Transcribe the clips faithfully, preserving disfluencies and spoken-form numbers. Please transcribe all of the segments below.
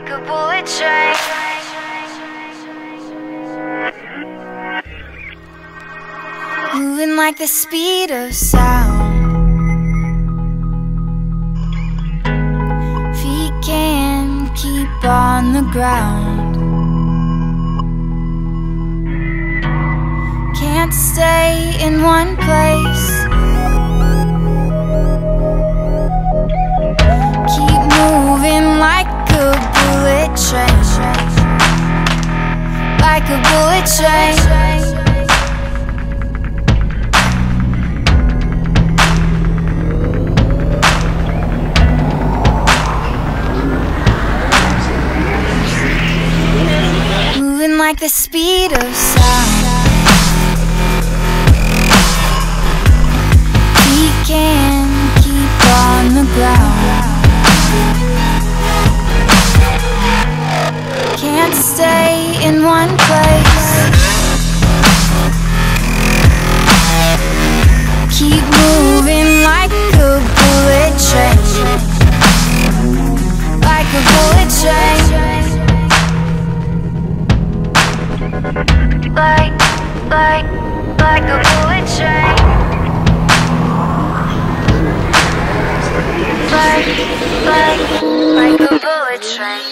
like a bullet train. Moving like the speed of sound. Feet can't keep on the ground. Can't stay in one place. Keep moving like a bullet train. Like a bullet train. Moving like the speed of sound. We can keep on the ground. Can't stay in one place. Keep moving like a bullet train. Like a bullet train. Like, like, like a bullet train. Like, like, like a bullet train.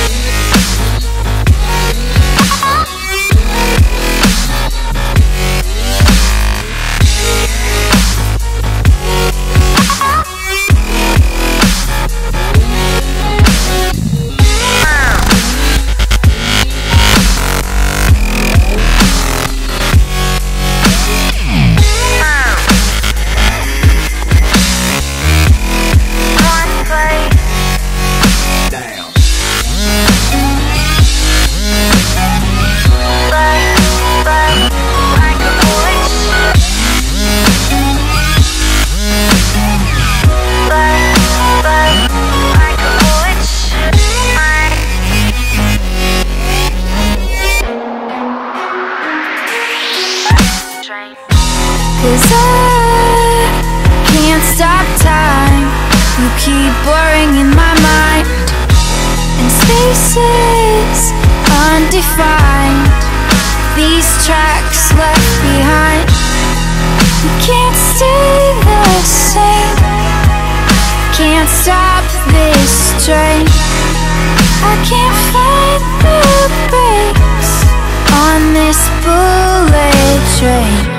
Cause I can't stop time. You keep blurring in my mind, and spaces undefined. These tracks left behind. You can't stay the same. Can't stop this train. I can't find the brakes on this bullet train.